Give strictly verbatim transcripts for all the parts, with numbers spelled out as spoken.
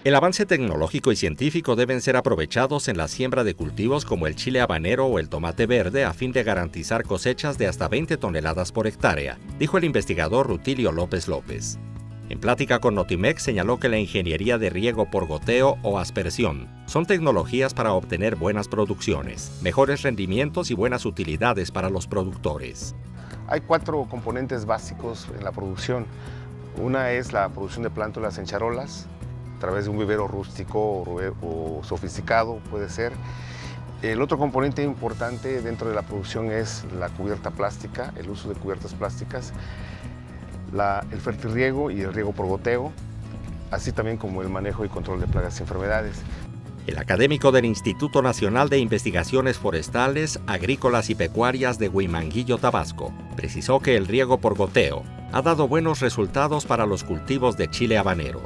El avance tecnológico y científico deben ser aprovechados en la siembra de cultivos como el chile habanero o el tomate verde a fin de garantizar cosechas de hasta veinte toneladas por hectárea, dijo el investigador Rutilio López López. En plática con Notimex señaló que la ingeniería de riego por goteo o aspersión son tecnologías para obtener buenas producciones, mejores rendimientos y buenas utilidades para los productores. Hay cuatro componentes básicos en la producción. Una es la producción de plántulas en charolas, a través de un vivero rústico o, o sofisticado puede ser. El otro componente importante dentro de la producción es la cubierta plástica, el uso de cubiertas plásticas, la, el fertirriego y el riego por goteo, así también como el manejo y control de plagas y enfermedades. El académico del Instituto Nacional de Investigaciones Forestales, Agrícolas y Pecuarias de Huimanguillo, Tabasco, precisó que el riego por goteo ha dado buenos resultados para los cultivos de chile habanero.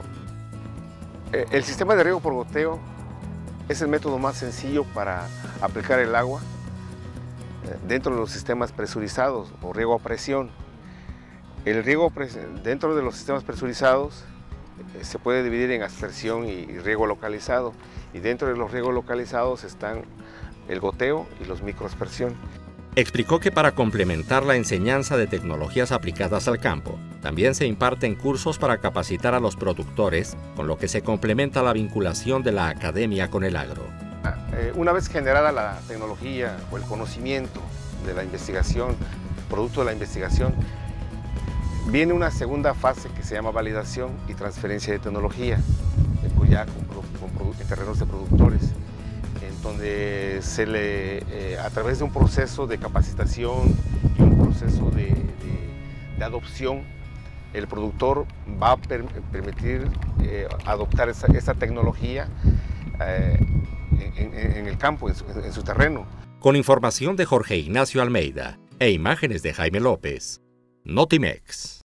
El sistema de riego por goteo es el método más sencillo para aplicar el agua dentro de los sistemas presurizados o riego a presión. El riego dentro de los sistemas presurizados se puede dividir en aspersión y riego localizado, y dentro de los riegos localizados están el goteo y los microaspersión. Explicó que para complementar la enseñanza de tecnologías aplicadas al campo, también se imparten cursos para capacitar a los productores, con lo que se complementa la vinculación de la academia con el agro. Una vez generada la tecnología o el conocimiento de la investigación, producto de la investigación, viene una segunda fase que se llama validación y transferencia de tecnología, ya con, con, en terrenos de productores, en donde se le, eh, a través de un proceso de capacitación y un proceso de, de, de adopción, el productor va a per, permitir eh, adoptar esa, esa tecnología eh, en, en, en el campo, en su, en su terreno. Con información de Jorge Ignacio Almeida e imágenes de Jaime López, Notimex.